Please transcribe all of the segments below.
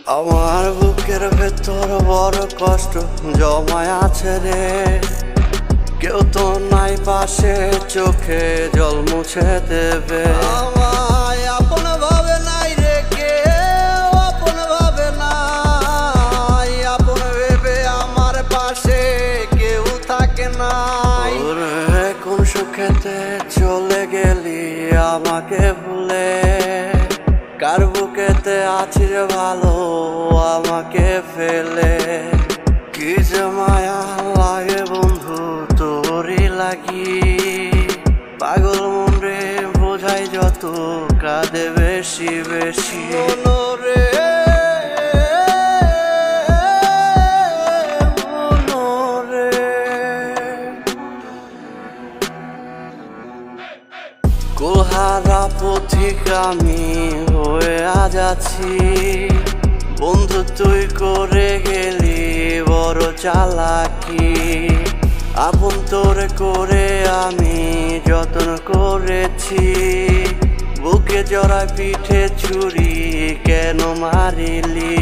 আমার বুকের ভেতর বড় কষ্ট জমায় আছে রে, কেউ তো নাই পাশে চোখে জল মুছে দেবে। আমায় আপন ভাবে নাই রে, কেউ আপন ভাবে নাই, আপন ভেবে আমার পাশে কেউ থাকে নাই। ওরে কোন সুখেতে চলে গেলি আমাকে ভুলে, কার বুকেতে আছিস ভালো আমাকে ফেলে। কি যে মায়া লাগে বন্ধু তোরই লাগি, পাগল মন রে বোঝাই যত কাঁদে বেশি বেশি। মনরে কুলহারা পথিক আমি হয়ে আজ আছি, বন্ধু তুই করে গেলি বড় চালাকি। আপন তোর করে আমি যত্ন করেছি, বুকে জড়া পিঠে ছুরি কেন মারিলি।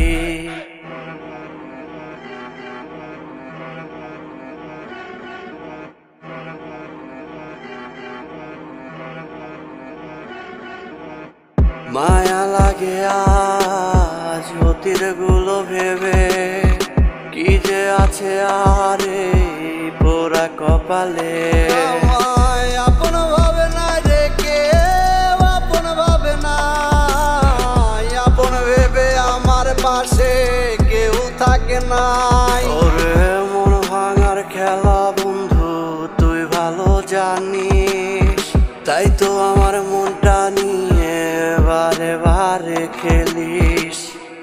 মায়া লাগে আজ অতীত গুলো ভেবে, কি যে আছে আরে পোড়া কপালে। আপন ভাবে নাই রে, কেউ আপন ভাবে নাই, আপন ভেবে আমার পাশে কেউ থাকে নাই। ওরে মন ভাঙার খেলা বন্ধু তুই ভালো জানিস, তাই তো আমার মনটা নিয়ে বারে বারে খেলিস।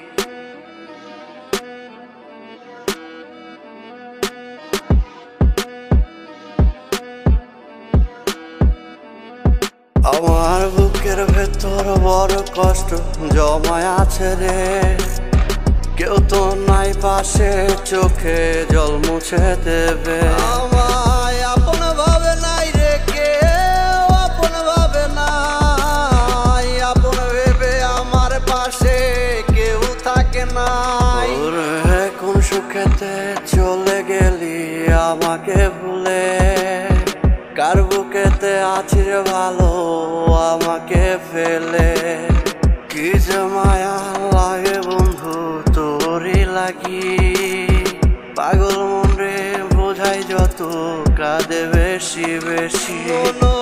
আমার বুকের ভেতর বড় কষ্ট জমায় আছে রে, কেউ তো নাই পাশে চোখে জল মুছে দেবে। আমায় আপন ভাবে নাই রে, কেউ আপন ভাবে নাই, আপন ভেবে আমার পাশে কেউ থাকে নাই। ওরে কোন সুখেতে চলে গেলি আমাকে ভুলে, কার বুকেতে আছিস ভালো আমাকে ফেলে। কি যে মায়া লাগে বন্ধু তোরই লাগি, পাগল মন রে বোঝাই যত কাঁদে বেশি বেশি।